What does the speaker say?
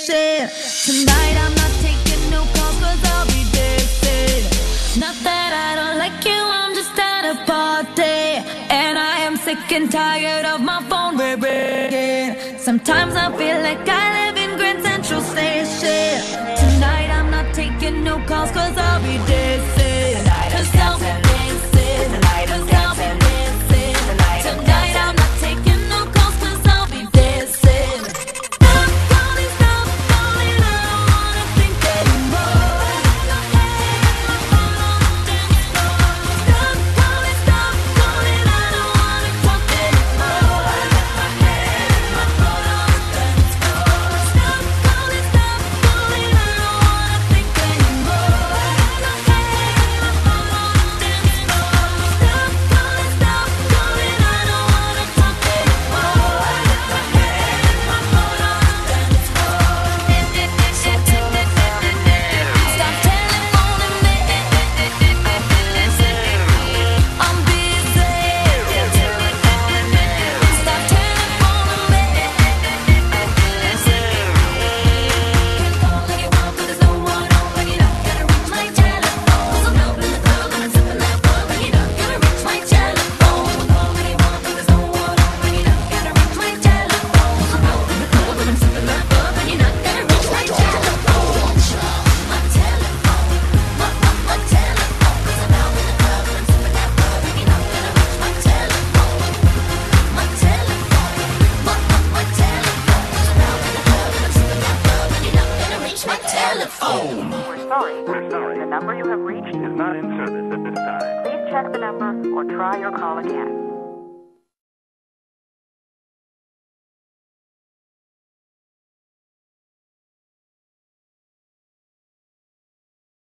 shit. Tonight I'm not taking no calls, cause I'll be dead. Not that I don't like you, I'm just at a party, and I am sick and tired of my phone ringing. Sometimes I feel like I live in Grand Central Station. Tonight I'm not taking no calls, cause I'll be dead. Cause I'll be dancing. Cause I'll be dancing. Tonight I'm not taking no calls, cause I'll be dancing. Stop calling, I don't wanna think anymore. Stop calling, I don't wanna talk anymore. Stop calling, I don't wanna think anymore. We're sorry. The number you have reached is not in service at this time. Please check the number or try your call again.